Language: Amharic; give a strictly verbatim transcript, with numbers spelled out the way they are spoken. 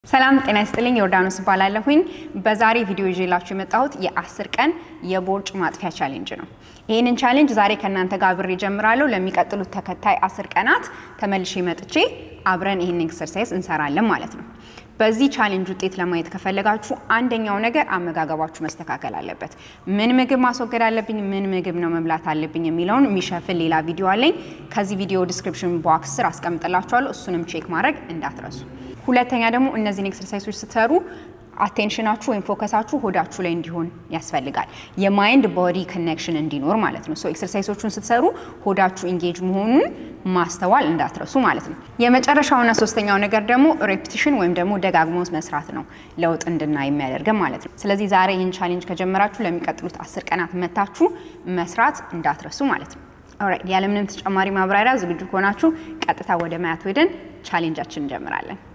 ሰላም ጤና ይስጥልኝ ዮርዳኖስ ባላለሁኝ በዛሬ ቪዲዮ ይዤላችሁ የመጣሁት የ10 ቀን የቦርጭ ማጥፊያ ቻሌንጅ ነው። ይሄንን ቻሌንጅ ዛሬ ከናንተ ጋር አብሬ ጀምራለሁ። ለሚቀጥሉት ተከታይ አስር ቀናት ተመልሼ መጥቼ አብረን ይሄንን ኤክሰርሳይዝ እንሰራለን ማለት ነው። በዚህ ቻሌንጅ ውጤት ለማየት ከፈለጋችሁ አንደኛው ነገር አመጋገባችሁ መስተካከል አለበት። ምን ምግብ ማስወገድ አለብኝ፣ ምን ምግብ ነው መብላት አለብኝ የሚለውን የሚሸፍን ሌላ ቪዲዮ አለኝ። ከዚህ ቪዲዮ ዲስክሪፕሽን ቦክስ ስር አስቀምጥላችኋለሁ። እሱንም ቼክ ማድረግ እንዳትረሱ። ሁለተኛ ደግሞ እነዚህን ኤክሰርሳይሶች ስትሰሩ አቴንሽናችሁ ወይም ፎከሳችሁ ሆዳችሁ ላይ እንዲሆን ያስፈልጋል። የማይንድ ቦዲ ኮኔክሽን እንዲኖር ማለት ነው። ሶ ኤክሰርሳይሶቹን ስትሰሩ ሆዳችሁ ኢንጌጅ መሆኑን ማስተዋል እንዳትረሱ ማለት ነው። የመጨረሻውና ሶስተኛው ነገር ደግሞ ሬፒቲሽን ወይም ደግሞ ደጋግሞ መስራት ነው ለውጥ እንድናይ የሚያደርገን ማለት ነው። ስለዚህ ዛሬ ይህን ቻሌንጅ ከጀመራችሁ ለሚቀጥሉት አስር ቀናት መታችሁ መስራት እንዳትረሱ ማለት ነው። ኦልራይት ያለምንም ተጨማሪ ማብራሪያ ዝግጁ ከሆናችሁ ቀጥታ ወደ ማያት ወደን ቻሌንጃችን እንጀምራለን።